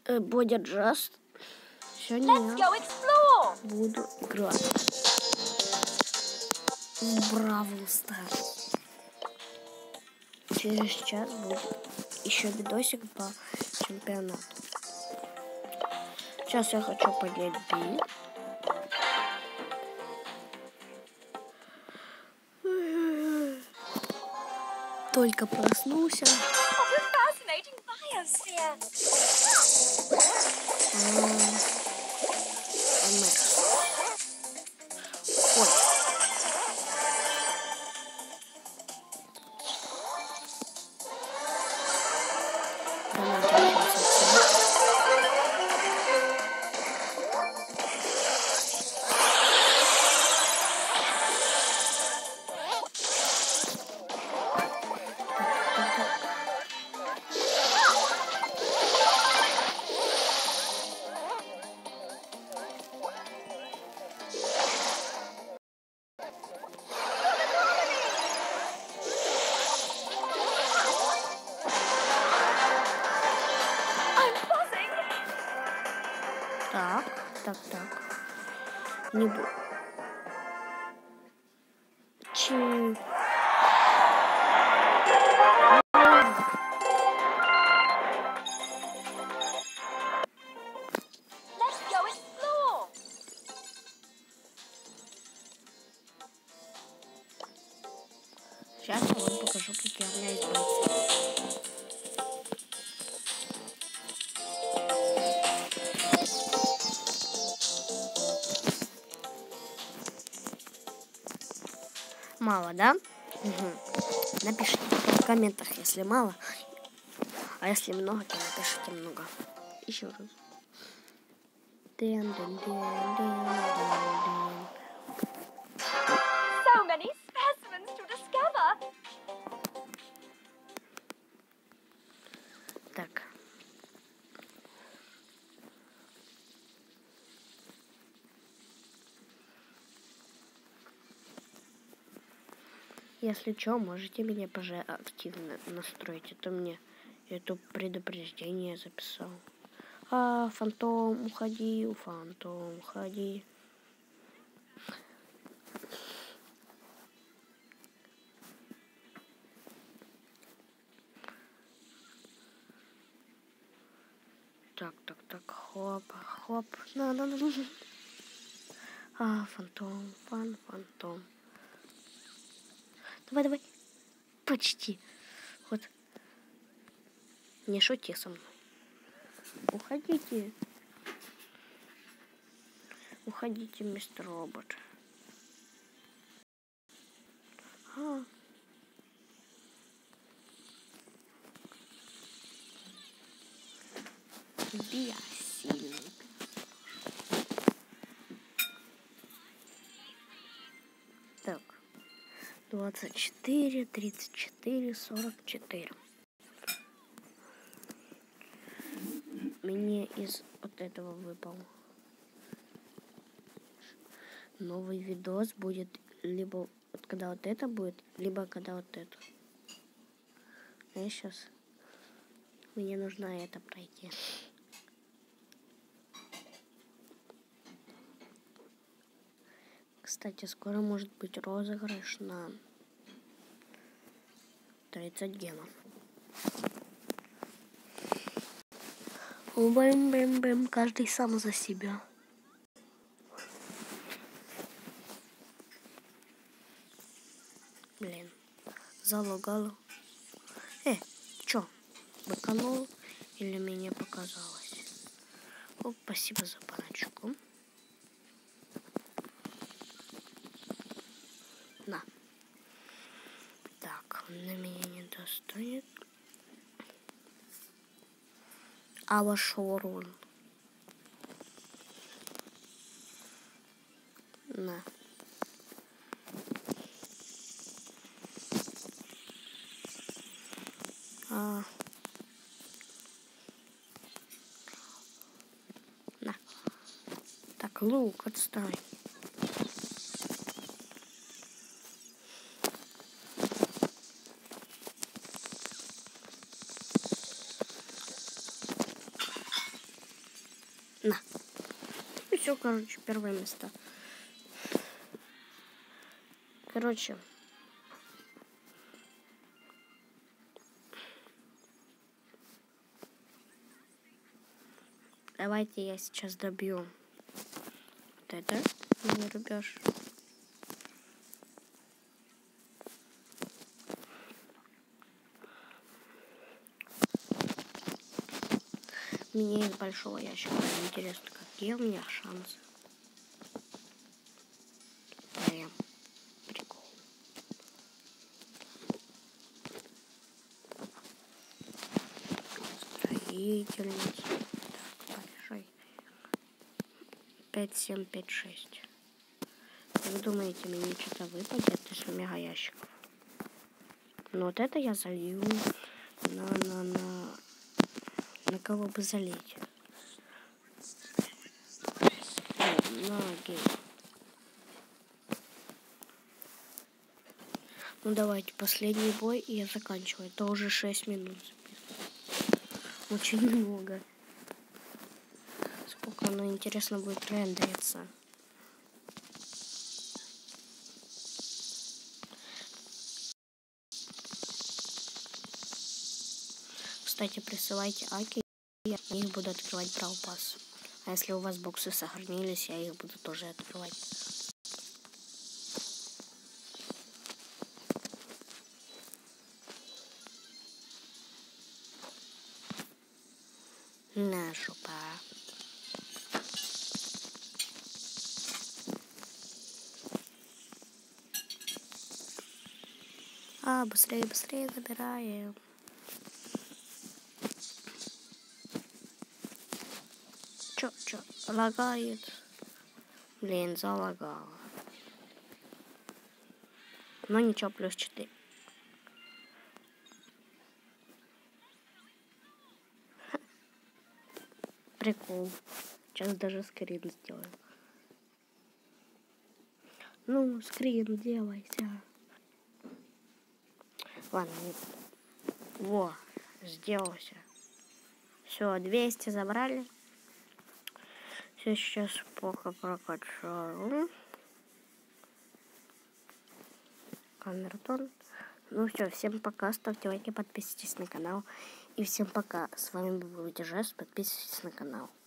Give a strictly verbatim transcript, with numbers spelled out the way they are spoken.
э, Бодя Джаст. Сегодня я буду играть в Бравл Старс. Через час будет еще видосик по чемпионату. Сейчас я хочу поднять Би. Только проснулся. Ой. Так, так, так. Не буду. Чи... Сейчас я вам покажу, какие у меня есть бойцы. Мало, да? Угу. Напишите в комментах, если мало. А если много, то напишите много. Еще раз. Дэн, дэн, дэн, дэн, дэн. So many specimens to discover. Так. Если что, можете меня, пожалуйста, активно настроить. Это мне это предупреждение записал. А, Фантом, уходи, Фантом, уходи. Так, так, так, хоп, хоп. На, на, на, на. А, Фантом, фан, Фантом. Давай, давай. Почти. Вот. Не шути со мной. Уходите. Уходите, мистер Робот. А. Я сильный. Так. двадцать четыре, тридцать четыре, сорок четыре. Мне из вот этого выпал новый видос будет либо вот когда вот это будет, либо когда вот это. А я сейчас мне нужно это пройти. Кстати, скоро может быть розыгрыш на тридцать гемов. Бэм-бэм-бэм, каждый сам за себя. Блин, залагало. Э, чё, быканул или мне показалось? О, спасибо за баночку. На. Так, он на меня не достанет. А вошел урон. На. А. На. Так, лук, отстань. На. И все, короче, первое место. Короче. Давайте я сейчас добью вот это. Не рубеж. Мне из большого ящика интересно, какие у меня шансы. Прям прикол. Строительница. Так, большой. пять, семь, пять, шесть. Вы думаете, мне что-то выпадет из мега ящиков? Но вот это я залью на, на, на... На кого бы залить? На гей. Ну давайте, последний бой, и я заканчиваю. Это уже шесть минут. Очень много. Сколько оно, интересно, будет рендериться. Кстати, присылайте аки, я их буду открывать Brawl Pass. А если у вас боксы сохранились, я их буду тоже открывать. На жопа. А, быстрее, быстрее забираем. Чё, чё, лагает? Блин, залагало. Ну ничего, плюс четыре. Прикол. Сейчас даже скрин сделаю. Ну, скрин делайся. Ладно, нет. Во, сделался. Все, двести забрали. Все, сейчас пока прокачаю. Камертон. Ну все, всем пока. Ставьте лайки, подписывайтесь на канал. И всем пока. С вами был Жест. Подписывайтесь на канал.